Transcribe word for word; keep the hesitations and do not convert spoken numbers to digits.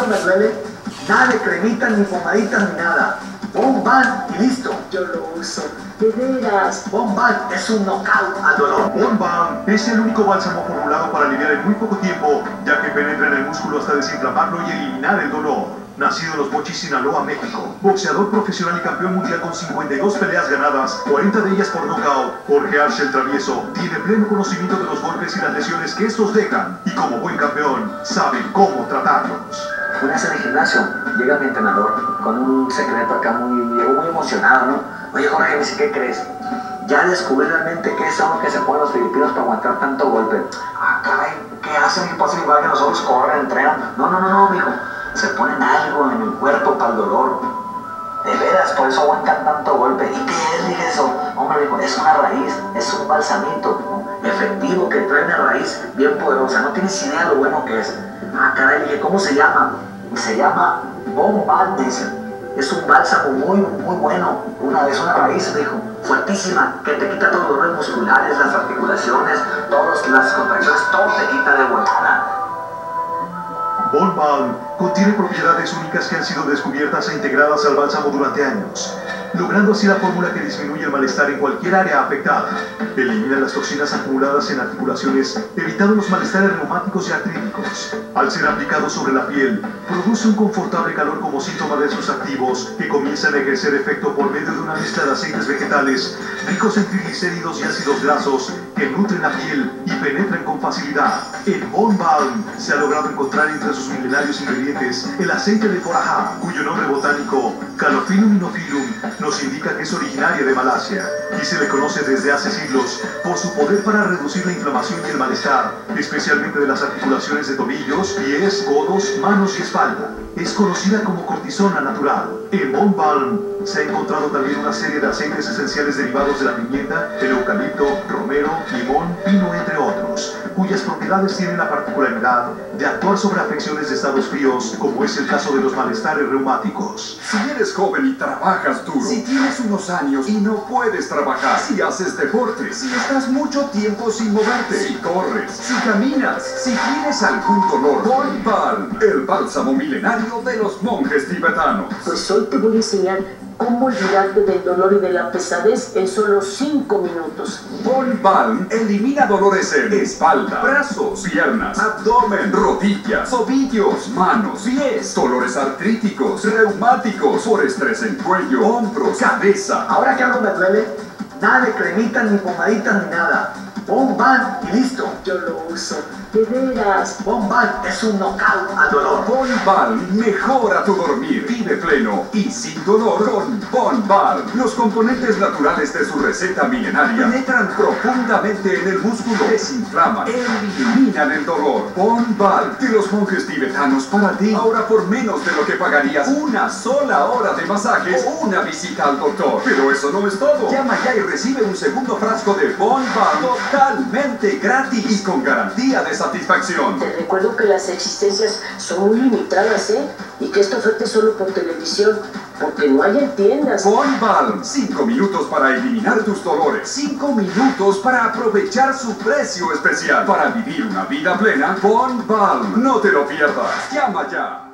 algo me duele, nada de cremitas, ni pomaditas, ni nada. Bonbal y listo. Yo lo uso. De veras. Bonbal es un knockout al dolor. Bonbal es el único bálsamo formulado para aliviar en muy poco tiempo, ya que penetra en el músculo hasta desinflamarlo y eliminar el dolor. Nacido en Los Mochis, Sinaloa, México. Boxeador profesional y campeón mundial con cincuenta y dos peleas ganadas, cuarenta de ellas por nocaut. Jorge Arce el Travieso tiene pleno conocimiento de los golpes y las lesiones que estos dejan, y como buen campeón, sabe cómo tratarlos. Una vez en el gimnasio, llega mi entrenador con un secreto acá muy, llegó muy emocionado, ¿no? Oye, Jorge, me dice, ¿qué crees? Ya descubrí realmente qué son lo que se ponen los filipinos para aguantar tanto golpe. Ah, caray, ¿qué hacen? ¿Qué pasa? Igual que nosotros corren, entrenan. No, no, no, no, mijo. Se ponen algo en el cuerpo para el dolor. De veras, por eso aguantan tanto golpe. ¿Y qué es? Dije eso. Hombre, dijo, es una raíz, es un balsamito, ¿no? Efectivo, que trae una raíz bien poderosa. No tienes idea de lo bueno que es. Ah, caray, dije, ¿cómo se llama? Y se llama Bonbal, dice. Es un bálsamo muy, muy bueno. Una vez una raíz, dijo, fuertísima, que te quita todos los dolores musculares, las articulaciones, todas las contracciones, todo te quita de volada. Bonbal contiene propiedades únicas que han sido descubiertas e integradas al bálsamo durante años, logrando así la fórmula que disminuye el malestar en cualquier área afectada. Elimina las toxinas acumuladas en articulaciones, evitando los malestares reumáticos y artríticos. Al ser aplicado sobre la piel, produce un confortable calor como síntoma de sus activos, que comienzan a ejercer efecto por medio de una mezcla de aceites vegetales, ricos en triglicéridos y ácidos grasos, que nutren la piel y penetran con facilidad. En Bonbal se ha logrado encontrar entre sus milenarios ingredientes el aceite de forajá, cuyo nombre botánico, Calophyllum inophyllum, nos indica que es originaria de Malasia y se le conoce desde hace siglos por su poder para reducir la inflamación y el malestar, especialmente de las articulaciones de tobillos, pies, codos, manos y espalda. Es conocida como cortisona natural. En Bonbal se ha encontrado también una serie de aceites esenciales derivados de la pimienta, el eucalipto, romero, limón, pino, entre otros, cuyas propiedades tienen la particularidad de actuar sobre afecciones de estados fríos, como es el caso de los malestares reumáticos. Si eres joven y trabajas duro, si tienes unos años y no puedes trabajar, si haces deporte, si estás mucho tiempo sin moverte, si corres, si caminas, si tienes algún dolor, Bonbal, el bálsamo milenario de los monjes tibetanos. Pues hoy te voy a enseñar cómo olvidarte del dolor y de la pesadez en solo cinco minutos. Bonbal elimina dolores en espalda, brazos, piernas, abdomen, rodillas, tobillos, manos, pies, dolores artríticos, reumáticos, por estrés en cuello, hombros, cabeza. Ahora que algo me duele, nada de cremitas, ni pomaditas, ni nada. Bonbal y listo. Yo lo uso. De veras. Bonbal es un knockout al dolor. Bonbal mejora tu dormir, vive pleno y sin dolor con Bonbal. Los componentes naturales de su receta milenaria penetran profundamente en el músculo, desinflaman, eliminan el dolor. Bonbal de los monjes tibetanos para ti, ahora por menos de lo que pagarías una sola hora de masajes o una visita al doctor. Pero eso no es todo. Llama ya y recibe un segundo frasco de Bonbal totalmente gratis y con garantía de satisfacción. Te recuerdo que las existencias son muy limitadas, ¿eh? Y que esta oferta es solo por televisión, porque no hay en tiendas. Bonbal, cinco minutos para eliminar tus dolores, cinco minutos para aprovechar su precio especial. Para vivir una vida plena, Bonbal, no te lo pierdas. Llama ya.